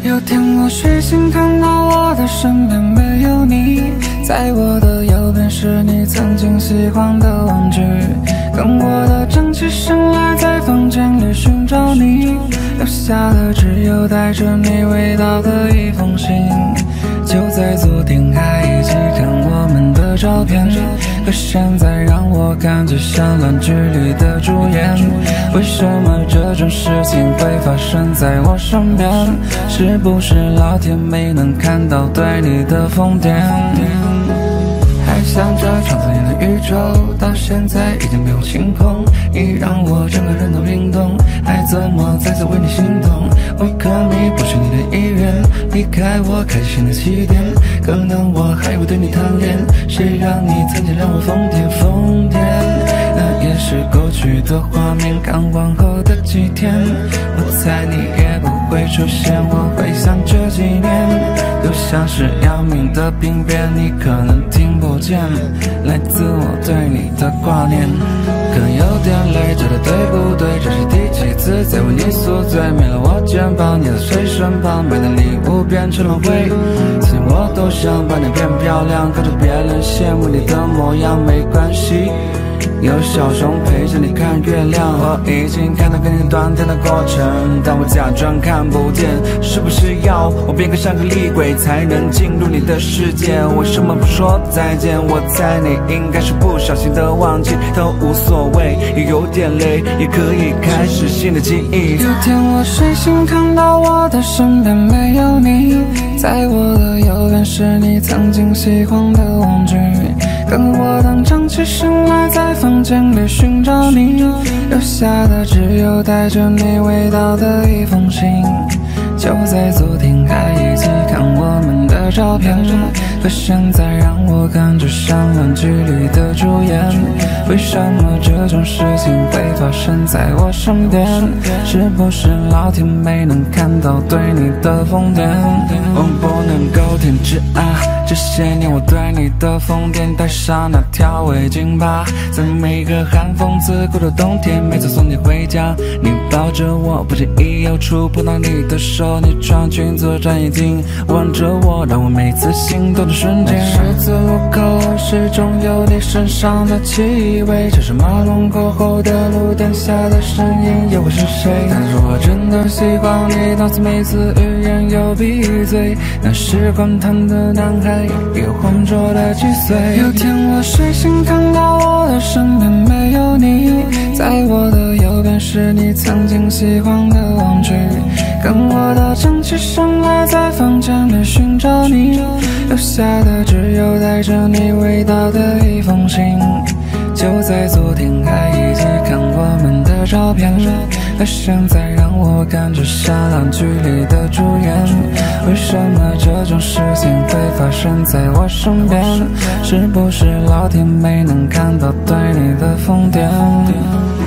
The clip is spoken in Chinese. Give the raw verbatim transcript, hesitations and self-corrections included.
有天我睡醒，看到我的身边没有你，在我的右边是你曾经喜欢的玩具，跟我的蒸汽醒来，在房间里寻找你，留下的只有带着你味道的一封信。就在昨天还一起看我们的照片，可现在让我感觉像烂剧里的主演。为什么这种事情会发生在我身边？是不是老天没能看到对你的疯癫？还想着创造你的宇宙，到现在已经被我清空，你让我整个人都冰冻，还怎么再次为你心动？为何你不是你的意愿，离开我开启新的起点？可能我还会对你贪恋，谁让你曾经让我疯癫疯癫？那也是过去的画面，看往后的几天，我猜你也不会出现，我会想这几年，就像是要命的病变，你可能听不见来自我对你的挂念。可能有点累，这对对不对？这是第几次在为你宿醉？没了我肩膀，你的睡身旁，买的礼物变成了灰。曾经我都想把你变漂亮，可是别人羡慕你的模样，没关系。有小熊陪着你看月亮，我已经看到跟你断电的过程，但我假装看不见。是不是要我变个像个厉鬼才能进入你的世界？为什么不说再见？我猜你应该是不小心的忘记，都无所谓，也有点累，也可以开始新的记忆。有天我睡醒，看到我的身边没有你，在我的右边是你曾经喜欢的玩具，跟我当蒸汽醒来，在房间里寻找你，留下的只有带着你味道的一封信。就在昨天还一起看我们的照片，可现在让我感觉像烂剧里的主演。为什么这种事情会发生在我身边？是不是老天没能看到对你的疯癫？我不能够停止啊，这些年我对你的疯癫，戴上那条围巾吧，在每个寒风刺骨的冬天，每次送你回家，你抱着我，不经意又触碰到你的手，你穿裙子转眼睛望着我，让我每次心动的瞬间。十字路口始终有你身上的气味，这是马龙过后的路灯下的身影，又会是谁？但是我真的喜欢你，脑子每次欲言又闭嘴，那时荒唐的男孩有浑浊的几岁。有天我睡醒，看到我的身边没有你，在我的右边是你曾经喜欢的玩具，跟我的蒸汽醒来，在房间里寻找你，留下的只有带着你味道的一封信。就在昨天还一起看我们的照片，可现在让我感觉像烂剧里的主演。为什么这种事情会发生在我身边？是不是老天没能看到对你的疯癫？